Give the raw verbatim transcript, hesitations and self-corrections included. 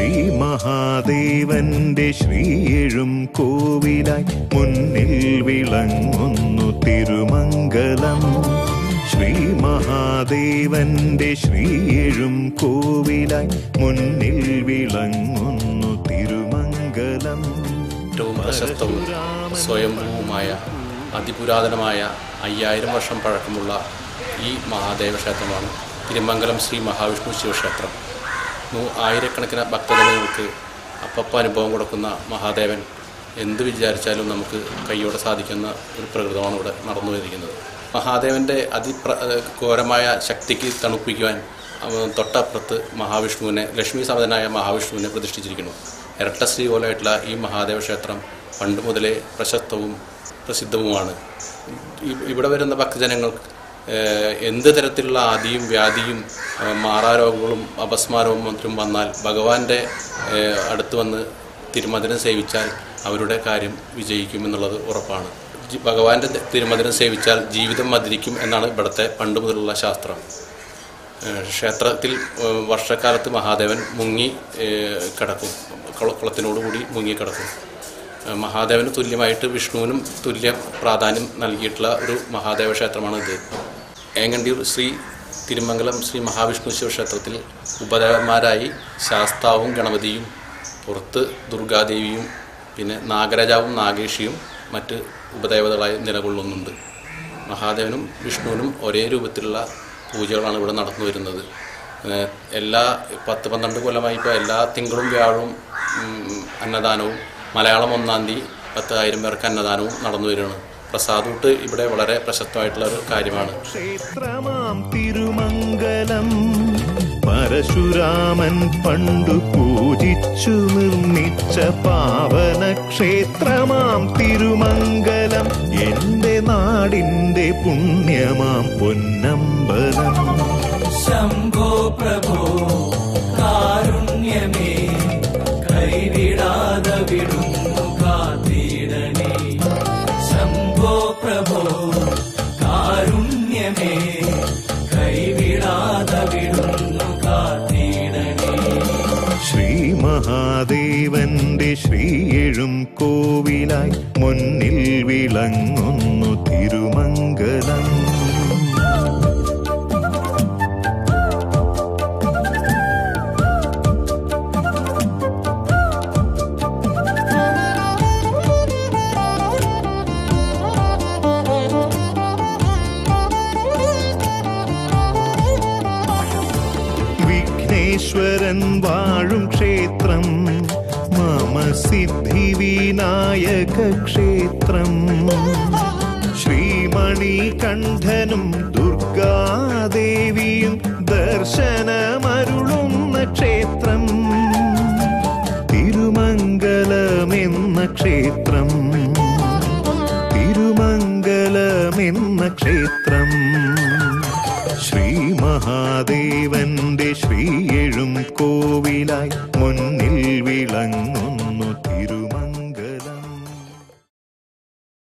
ശ്രീ മഹാദേവന്റെ ശ്രീയെഴും കോവിലായി മുന്നിൽ വിളങ്ങുന്നു തിരുമംഗലം. ശ്രീ മഹാദേവന്റെ ശ്രീയെഴും കോവിലായി മുന്നിൽ വിളങ്ങുന്നു തിരുമംഗലം. ഏറ്റവും പ്രശസ്തവും സ്വയംഭൂവുമായ അതിപുരാതനമായ അയ്യായിരം വർഷം പഴക്കമുള്ള ഈ മഹാദേവ ക്ഷേത്രമാണ് തിരുമംഗലം ശ്രീ മഹാവിഷ്ണു ശിവക്ഷേത്രം. ആയിരക്കണക്കിന് ഭക്തജനങ്ങൾക്ക് അപ്പപ്പ അനുഭവം കൊടുക്കുന്ന മഹാദേവൻ എന്ത് വിചാരിച്ചാലും നമുക്ക് കൈയോടെ സാധിക്കുന്ന ഒരു പ്രകൃതമാണ് ഇവിടെ നടന്നു വരിക്കുന്നത്. മഹാദേവൻ്റെ അതിപ്ര ഘോരമായ ശക്തിക്ക് തണുപ്പിക്കുവാൻ തൊട്ടപ്പുറത്ത് മഹാവിഷ്ണുവിനെ, ലക്ഷ്മി സമതനായ മഹാവിഷ്ണുവിനെ പ്രതിഷ്ഠിച്ചിരിക്കുന്നു. ഇരട്ട ശ്രീ പോലെയായിട്ടുള്ള ഈ മഹാദേവ ക്ഷേത്രം പണ്ട് മുതലേ പ്രശസ്തവും പ്രസിദ്ധവുമാണ്. ഇവിടെ വരുന്ന ഭക്തജനങ്ങൾക്ക് എന്ത് തരത്തിലുള്ള ആദിയും വ്യാധിയും മാറാരോഗങ്ങളും അപസ്മാരവും മറ്റും വന്നാൽ ഭഗവാന്റെ അടുത്ത് വന്ന് തിരുമന്ദിരം സേവിച്ചാൽ അവരുടെ കാര്യം വിജയിക്കുമെന്നുള്ളത് ഉറപ്പാണ്. ഭഗവാന്റെ തിരുമന്ദിരം സേവിച്ചാൽ ജീവിതം മധുരിക്കും എന്നാണ് ഇവിടുത്തെ പണ്ട് മുതലുള്ള ശാസ്ത്രം. ക്ഷേത്രത്തിൽ വർഷക്കാലത്ത് മഹാദേവൻ മുങ്ങി കിടക്കും, കുളത്തിനോടുകൂടി മുങ്ങിക്കിടക്കും. മഹാദേവന് തുല്യമായിട്ട് വിഷ്ണുവിനും തുല്യ പ്രാധാന്യം നൽകിയിട്ടുള്ള ഒരു മഹാദേവ ക്ഷേത്രമാണ് ഇത്. ഏങ്ങണ്ടിയൂർ ശ്രീ തിരുമംഗലം ശ്രീ മഹാവിഷ്ണു ശിവക്ഷേത്രത്തിൽ ഉപദേവന്മാരായി ശാസ്താവും ഗണപതിയും, പുറത്ത് ദുർഗാദേവിയും, പിന്നെ നാഗരാജാവും നാഗേഷിയും മറ്റ് ഉപദേവതകളായി നിലകൊള്ളുന്നുണ്ട്. മഹാദേവനും വിഷ്ണുവിനും ഒരേ രൂപത്തിലുള്ള പൂജകളാണ് ഇവിടെ നടന്നു വരുന്നത്. എല്ലാ പത്ത് പന്ത്രണ്ട് കൊല്ലമായി ഇപ്പോൾ എല്ലാ തിങ്കളും വ്യാഴവും അന്നദാനവും, മലയാളം ഒന്നാം തീയതി പത്തായിരം പേർക്ക് അന്നദാനവും നടന്നു വരികയാണ്. പ്രസാദൂട്ട് ഇവിടെ വളരെ പ്രശസ്തമായിട്ടുള്ള ഒരു കാര്യമാണ്. ക്ഷേത്രമാം തിരുമംഗലം പരശുരാമൻ പണ്ടു പൂജിച്ചു നിർമ്മിച്ച പാവന ക്ഷേത്രമാം തിരുമംഗലം, എന്റെ നാടിന്റെ പുണ്യമാം പൊന്നമ്പലം. ശംഭോ പ്രഭോ കാരുണ്യമേ കൈവിടാതെ വിടുന്നു കാത്തിടണേ. ശംഭോ പ്രഭോ കാരുണ്യമേ കൈവിടാതെ വിടുന്നു കാത്തിടണേ. ശ്രീ മഹാദേവന്റെ ശ്രീയെഴും കോവിലായി മുന്നിൽ വിളങ്ങുന്നു തിരുമംഗലം. വിഘ്നേശ്വരൻ വാഴും ക്ഷേത്രം, മമ സിദ്ധി വിനായക ക്ഷേത്രം. ശ്രീമണികണ്ഠനും ദുർഗാദേവിയും ദർശനമരുളുന്ന ക്ഷേത്രം, തിരുമംഗലമെന്ന ക്ഷേത്രം, തിരുമംഗലമെന്ന ക്ഷേത്രം. ശ്രീ മഹാദേവന്റെ ശ്രീയെഴും കോവിലായി മുന്നിൽ വിളങ്ങുന്നു